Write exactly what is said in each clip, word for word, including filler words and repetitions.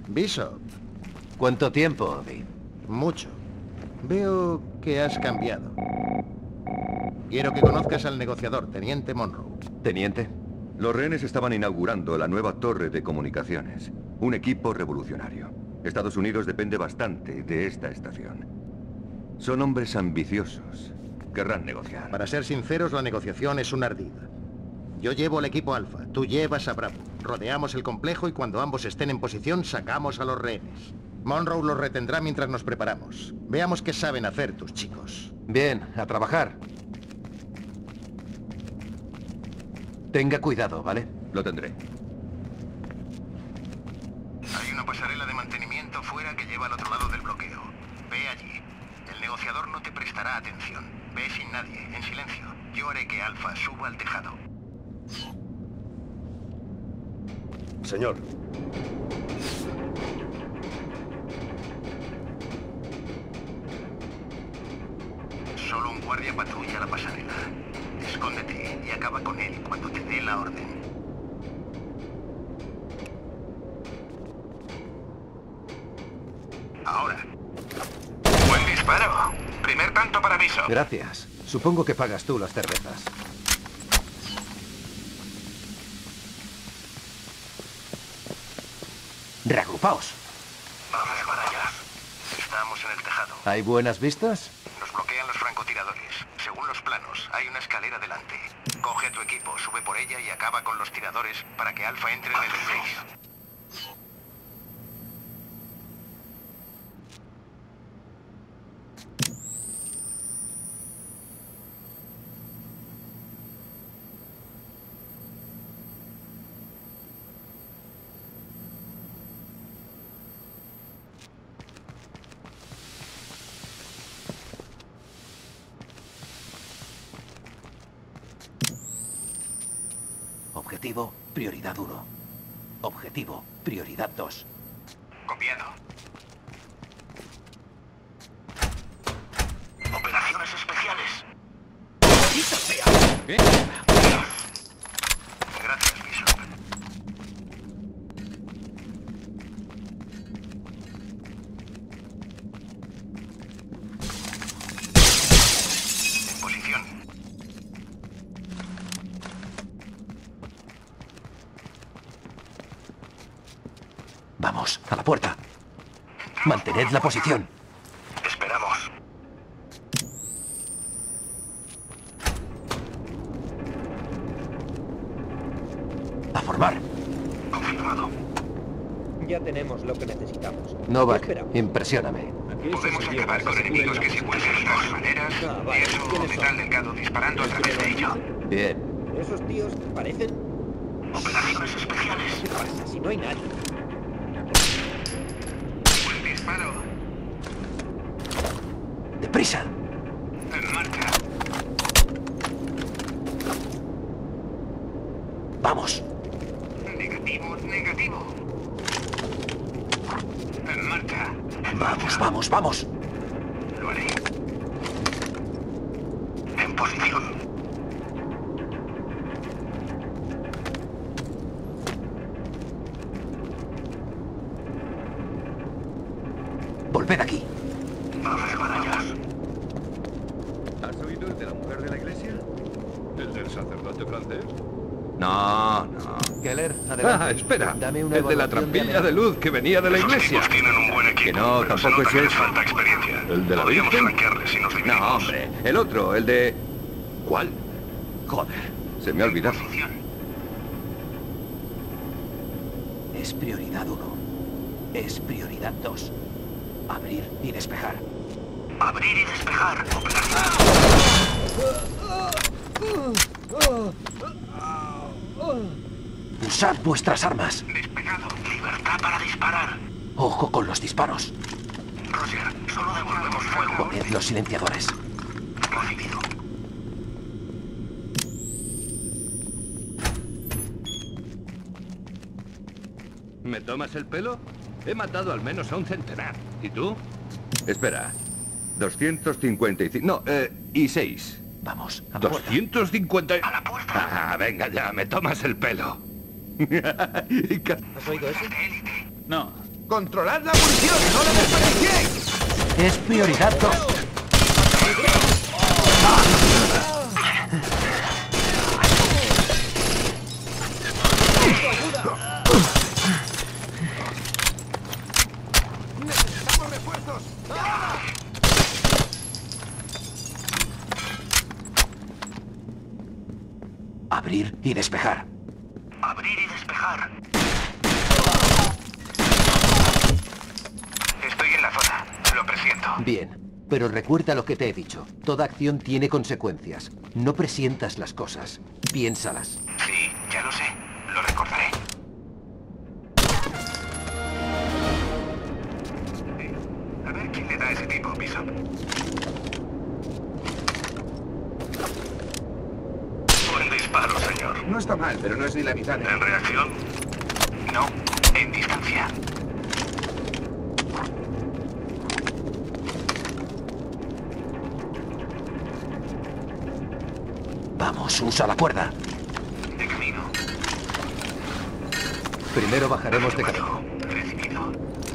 Bishop. ¿Cuánto tiempo, Obi? Mucho. Veo que has cambiado. Quiero que conozcas al negociador, Teniente Monroe. ¿Teniente? Los rehenes estaban inaugurando la nueva torre de comunicaciones. Un equipo revolucionario. Estados Unidos depende bastante de esta estación. Son hombres ambiciosos. Querrán negociar. Para ser sinceros, la negociación es un ardid. Yo llevo al equipo Alfa, tú llevas a Bravo. Rodeamos el complejo y cuando ambos estén en posición, sacamos a los rehenes. Monroe los retendrá mientras nos preparamos. Veamos qué saben hacer tus chicos. Bien, a trabajar. Tenga cuidado, ¿vale? Lo tendré. Hay una pasarela de mantenimiento fuera que lleva al otro lado del bloqueo. Ve allí. El negociador no te prestará atención. Ve sin nadie, en silencio. Yo haré que Alfa suba al tejado. Señor. Solo un guardia patrulla la pasarela. Escóndete y acaba con él cuando te dé la orden. Ahora. Buen disparo. Primer tanto para Bishop. Gracias. Supongo que pagas tú las cervezas. Reagrupaos. Vamos para allá. Estamos en el tejado. ¿Hay buenas vistas? Nos bloquean los francotiradores. Según los planos, hay una escalera delante. Coge a tu equipo, sube por ella y acaba con los tiradores para que Alfa entre en el edificio. Objetivo, prioridad uno. Objetivo, prioridad dos. Copiado. Operaciones especiales. ¡Maldita sea! ¿Qué? Gracias, Bishop. En posición. Vamos, a la puerta. Mantened la posición. Esperamos. A formar. Confirmado. Ya tenemos lo que necesitamos. Novak, Esperamos. impresióname. Podemos acabar con enemigos que se encuentran de todas maneras. Ah, vale. Y eso, ¿Quiénes metal son? delgado disparando a través de ello. Bien. Esos tíos parecen... Operaciones especiales. ¿Qué pasa si no hay nadie? Buen disparo. ¡Deprisa! En marcha. ¡Vamos! Negativo, negativo. En marcha. En ¡Vamos, marcha. vamos, vamos! Lo haré. En posición. ¡Volved aquí! Vamos para allá. ¿Has oído el de la mujer de la iglesia? ¿El del sacerdote francés? No, no. Keller, adelante. Ah, espera. Dame una El de la evaluación trampilla de luz que venía de la iglesia. tienen un buen equipo. Que no, pero se tampoco nota es que les ese. falta experiencia. ¿El de la Podríamos Virgen? flanquearles si nos dividimos. No, hombre. El otro, el de... ¿Cuál? Joder, se me ha olvidado. Posición. Es prioridad uno. Es prioridad dos. Abrir y despejar. Abrir y despejar. Operación. Usad vuestras armas. Despegado. Libertad para disparar. Ojo con los disparos. Roger, solo devolvemos fuego. Poned los silenciadores. Recibido. ¿Me tomas el pelo? He matado al menos a un centenar. ¿Y tú? Espera. doscientos cincuenta y cinco... No, eh, y seis. Vamos, a la puerta. doscientos cincuenta... A la puerta. Ah, venga ya, me tomas el pelo. ¿Has oído eso? De élite. No, ¡Controlad la munición! ¡No la desperdiciéis! Es prioridad dos. ¡Necesitamos refuerzos! ¡Ah! Abrir y despejar. Abrir y despejar. Estoy en la zona. Lo presiento. Bien, pero recuerda lo que te he dicho. Toda acción tiene consecuencias. No presientas las cosas. Piénsalas. Sí, ya lo sé. Lo recordaré. A ver quién le da a ese tipo, Bishop. Buen disparo, señor. No está mal, pero no es ni la mitad de... ¿En reacción? No, en distancia. Vamos, usa la cuerda. De camino. Primero bajaremos de camino. Recibido.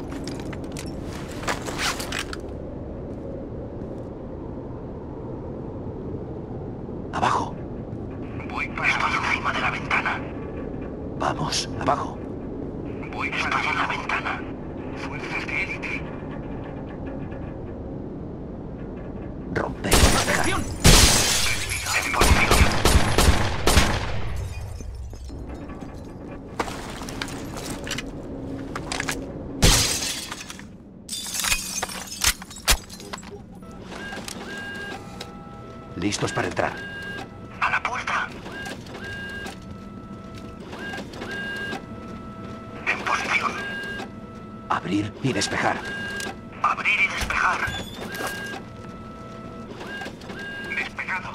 Abajo. Voy para Estoy encima de la ventana. Vamos, abajo. Voy para Estoy en la ventana. Fuerzas de élite. Romper y despejar. Recibido. En posición. Listos para entrar. A la puerta. En posición. Abrir y despejar. Abrir y despejar. Despejado.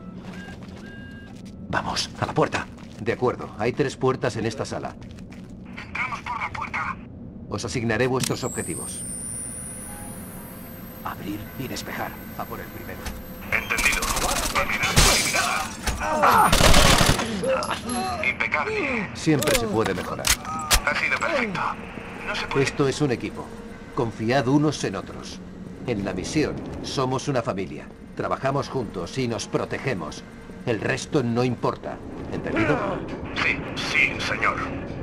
Vamos, a la puerta. De acuerdo, hay tres puertas en esta sala. Entramos por la puerta. Os asignaré vuestros objetivos. Abrir y despejar. A por el primero. Entendido. Amenaza eliminada. Impecable. Siempre se puede mejorar. Ha sido perfecto. No se puede... Esto es un equipo. Confiad unos en otros. En la misión somos una familia. Trabajamos juntos y nos protegemos. El resto no importa. ¿Entendido? Sí, sí, señor.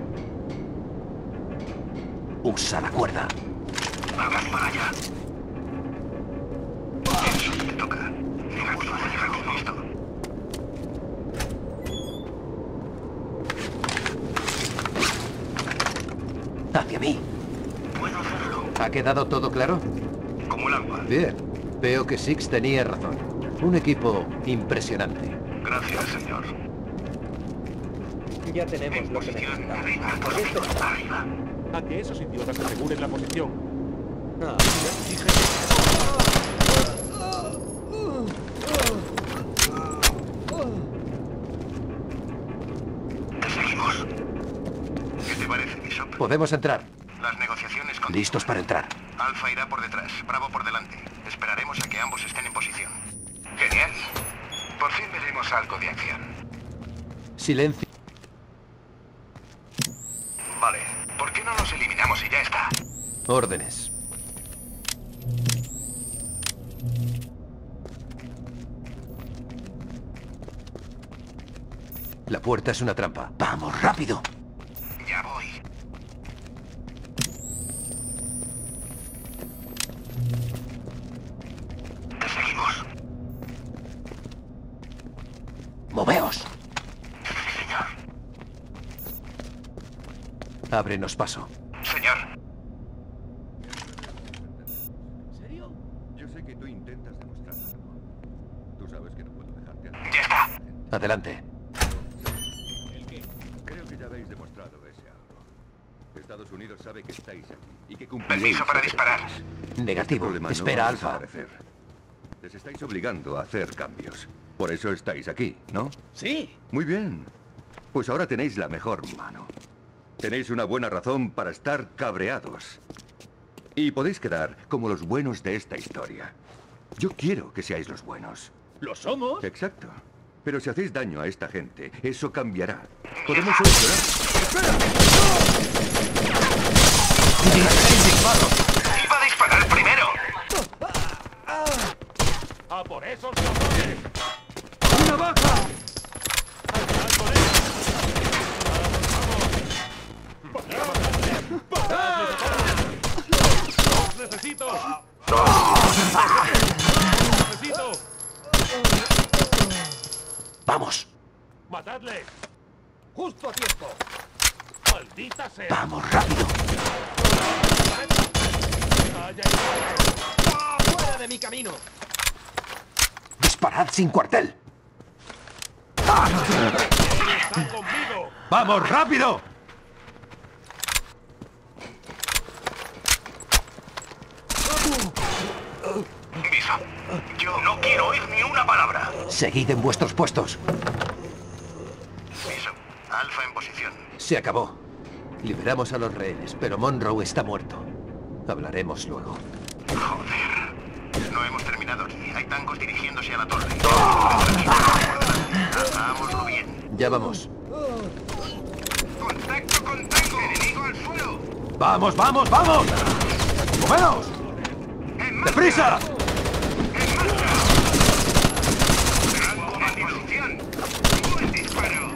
Usa la cuerda. Vamos para allá. Eso te toca. Negativo, negativo, listo. Hacia mí. Puedo hacerlo. ¿Ha quedado todo claro? Como el agua. Bien. Veo que Six tenía razón. Un equipo impresionante. Gracias, señor. Ya tenemos En lo que posición, necesitamos. arriba, por Esto- fin, arriba. A que esos idiotas aseguren la posición. Ah, Te seguimos. ¿Qué te parece, Bishop? Podemos entrar. Las negociaciones con... Listos para entrar. Alfa irá por detrás, Bravo por delante. Esperaremos a que ambos estén en posición. Genial. Por fin veremos algo de acción. Silencio. Vale. ¿Por qué no los eliminamos y ya está? Órdenes. La puerta es una trampa. ¡Vamos, rápido! Ya voy. Te seguimos. ¡Moveos! Sí, señor. Ábrenos paso. Señor. Yo sé que tú intentas demostrar algo. Tú sabes que no puedo dejarte así. Ya está. Adelante. Creo que ya habéis demostrado ese algo. Estados Unidos sabe que estáis aquí y que cumpliréis. Permiso para lo que disparar. decís. Negativo. Este problema no Espera, va a Alfa. desaparecer. Les estáis obligando a hacer cambios. Por eso estáis aquí, ¿no? Sí. Muy bien. Pues ahora tenéis la mejor mano. Tenéis una buena razón para estar cabreados. Y podéis quedar como los buenos de esta historia. Yo quiero que seáis los buenos. ¿Lo somos? Exacto. Pero si hacéis daño a esta gente, eso cambiará. Podemos solucionar. ¡Iba a disparar primero! ¡A por esos cabrones! ¡Una baja! ¡Los necesito! ¡Los necesito! ¡Vamos! ¡Matadle! ¡Justo a tiempo! ¡Maldita sea! ¡Vamos, rápido! ¡Ay, ay, ¡Ah, ¡fuera de mi camino! ¡Disparad sin cuartel! ay! ¡Están conmigo! ¡Vamos, rápido! Bishop, yo no quiero oír ni una palabra. Seguid en vuestros puestos. Bishop, Alfa en posición. Se acabó. Liberamos a los rehenes, pero Monroe está muerto. Hablaremos luego. Joder. No hemos terminado aquí. Hay tancos dirigiéndose a la torre. Hagámoslo bien. Ya vamos. ¡Contacto con tango! ¡Enemigo al suelo! ¡Vamos, vamos, vamos! ¡Moveos! ¡En marcha! ¡Deprisa! ¡En marcha! ¡Tango en posición! ¡Buen disparo!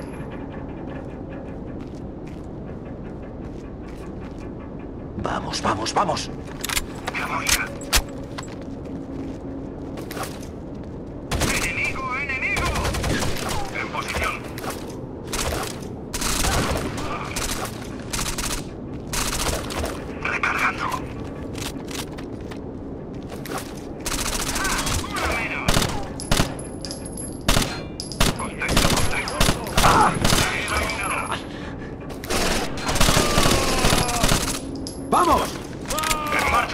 Vamos, vamos, vamos. ¡Camoira! ¡Enemigo, enemigo! En posición. Recargando. ¡Uno menos! Contacto, contacto. ¡Vamos! ¡En marcha!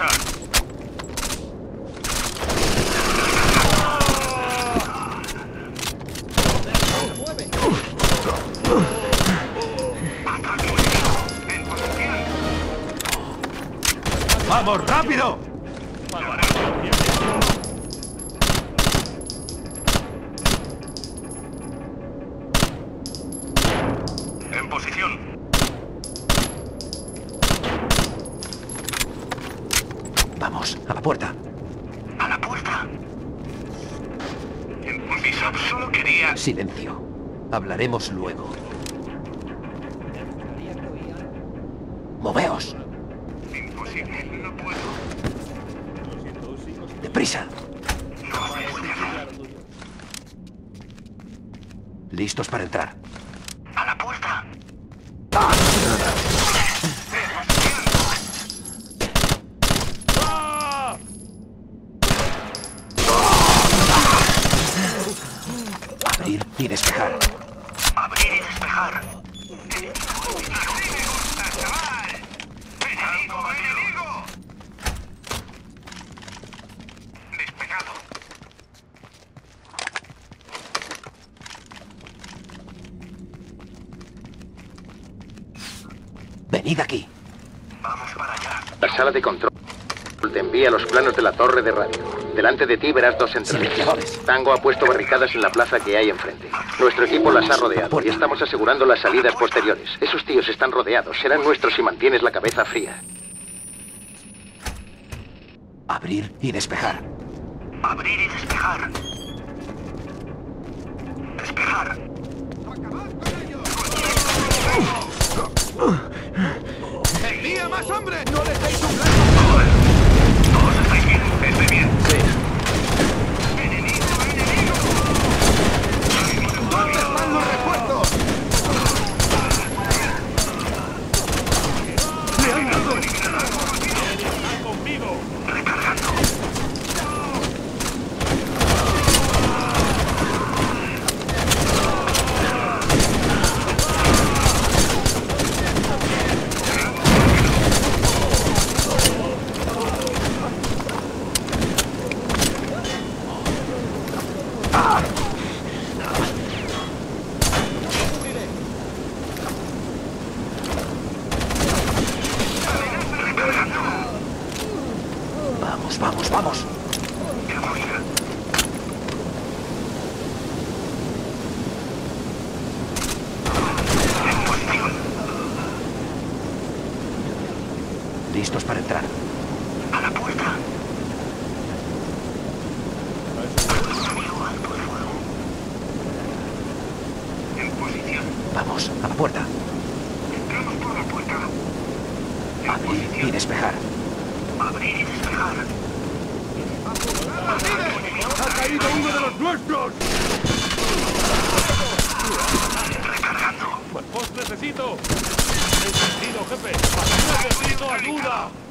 ¡En posición! ¡Vamos, rápido! En posición. Vamos, a la puerta. A la puerta. Bishop solo quería... Silencio. Hablaremos luego. ¡Moveos! Imposible, no puedo. ¡Deprisa! No puedo. Listos para entrar. A la puerta. Abrir y despejar. Abrir y despejar. Así me gusta, chaval. Enemigo, enemigo. Despejado. Venid aquí. Vamos para allá. La sala de control te envía los planos de la torre de radio. Delante de ti verás dos entradas. Silenciadores. Tango ha puesto barricadas en la plaza que hay enfrente. Nuestro equipo las ha rodeado y estamos asegurando las salidas posteriores. Esos tíos están rodeados. Serán nuestros si mantienes la cabeza fría. Abrir y despejar. Abrir y despejar. Despejar. ¡Envía más hombres! ¡No les deis un blanco! ¿Todos estáis bien? Estoy bien. ¡Enemigo, enemigo! ¿Dónde están los refuerzos? ¡Me han dado! ¡Están conmigo! Recargando. Vamos, vamos, vamos. Camoira. En posición. Listos para entrar. A la puerta. Amigo, alto el fuego. En posición. Vamos, a la puerta. Entramos por la puerta. En Abrir y posición. despejar. Abrir y despejar. ¡Ha caído uno de los nuestros! Recargando. ¡Pues necesito! ¡Entendido, jefe! ¡Necesito ayuda!